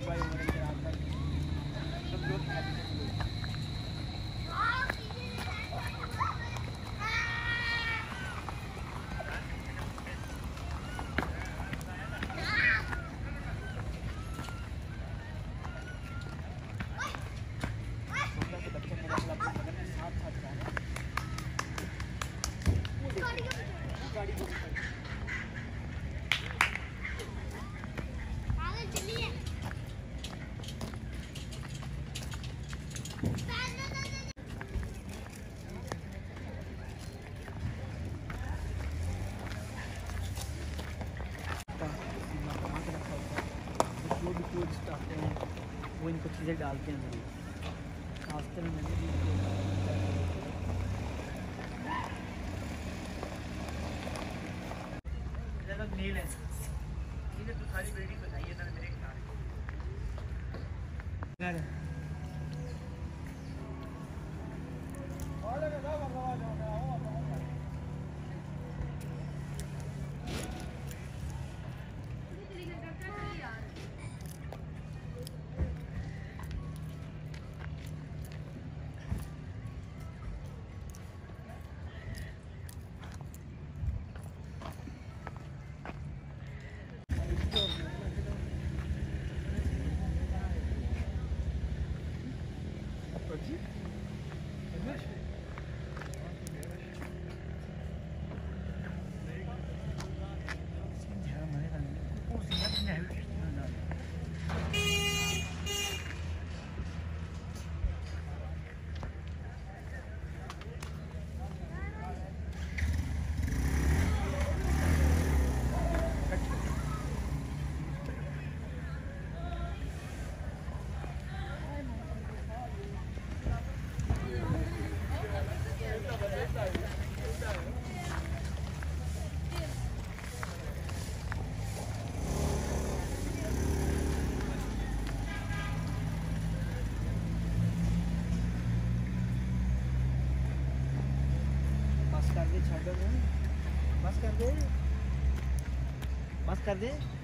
Enjoy हो रही है रात भर, सब लोग हैप्पी हैं। छोटा से बच्चे मेरे अपने बगल में साथ साथ जा रहे हैं। वो देखो गाड़ी को जो भी टूरिस्ट आते हैं वो इनको चीज़ें डालते हैं ज़रूर। रास्ते में मैंने भी नील है, इन्हें तो सारी बिल्डिंग बनाई है मेरे ख्याल बस कर दे, बस कर दे।